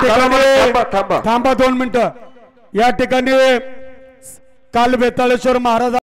ठिकाणी थांबा 2 मिनिटं। या ठिकाणी काल वेताळेश्वर महाराज